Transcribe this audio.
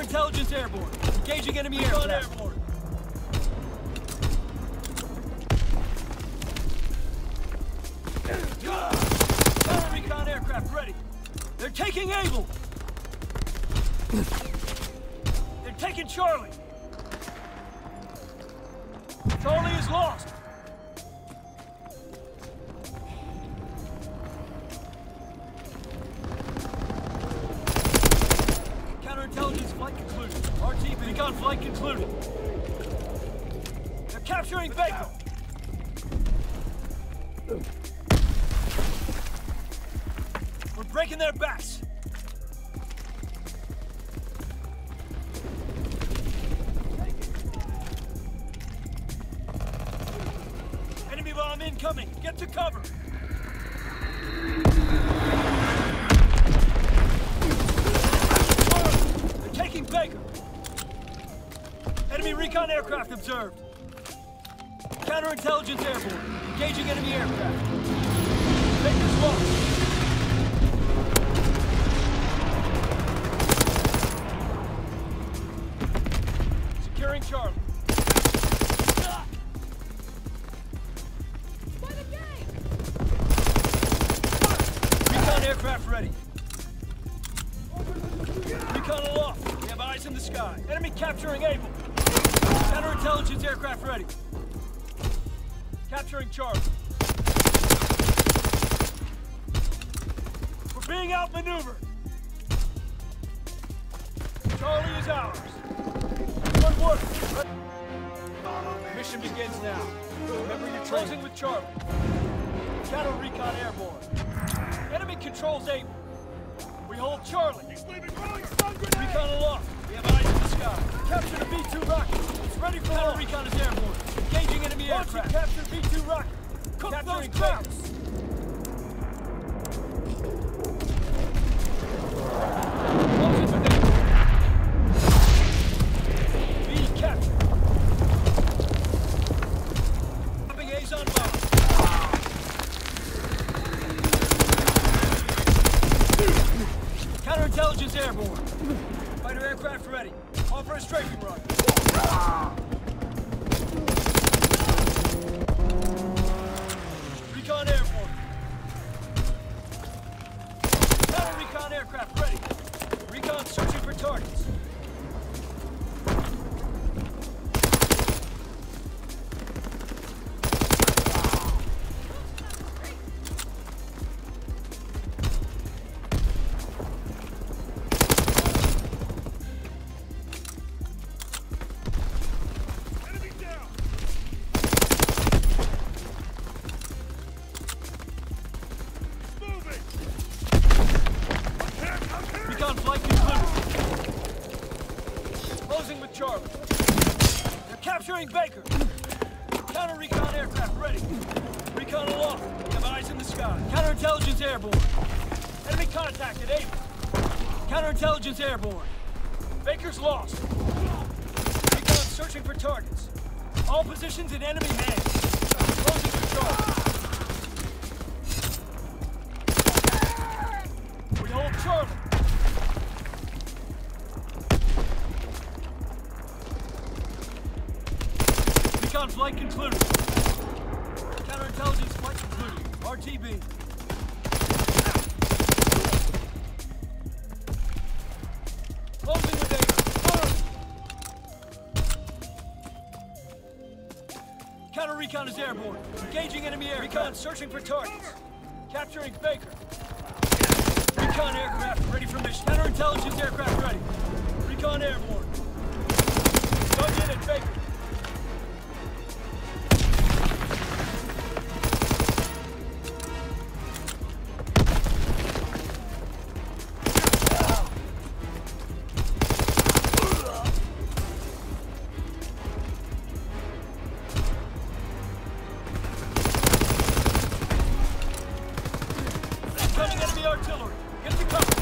Counterintelligence airborne. Engaging enemy aircraft. Airborne. Counter-recon aircraft ready. They're taking Able. They're taking Charlie. Charlie is lost. Counterintelligence flight concluded. RTB. Recon flight concluded. They're capturing Baker. We're breaking their backs. Enemy bomb incoming. Get to cover. They're taking Baker. Enemy recon aircraft observed. Counterintelligence airborne. Engaging enemy aircraft. Baker's lost. Securing Charlie. Recon aircraft ready. Recon aloft. We have eyes in the sky. Enemy capturing Able. Counterintelligence aircraft ready. Capturing Charlie. We're being outmaneuvered. Charlie is ours. Good work. Mission begins now. Remember you're closing with Charlie. Counter recon airborne. Enemy controls Able. We hold Charlie. Recon aloft. We have eyes in the sky. Capture the B-2 rocket. It's ready for counter recon is airborne. Engaging enemy aircraft. Capture B-2 rocket. Cook capturing those crowds. B captured. Dropping A's on bomb. Counterintelligence airborne. Fighter aircraft ready. Call for a strafing run. Recon airborne. Counter-recon aircraft ready. Recon searching for targets. Recon flight concluded. Closing with Charlie. They're capturing Baker. Counter-recon aircraft ready. Recon aloft. We have eyes in the sky. Counterintelligence airborne. Enemy contacted Able. Counterintelligence airborne. Baker's lost. Recon searching for targets. All positions in enemy hands. Closing with Charlie. We hold Charlie. Recon flight concluded. Counterintelligence flight concluded. RTB. Closing with Able. Counter recon is airborne. Engaging enemy air. Recon searching for targets. Capturing Baker. Recon aircraft ready for mission. Counterintelligence aircraft ready. Recon airborne. Dug in at Baker. Incoming enemy artillery. Get to cover.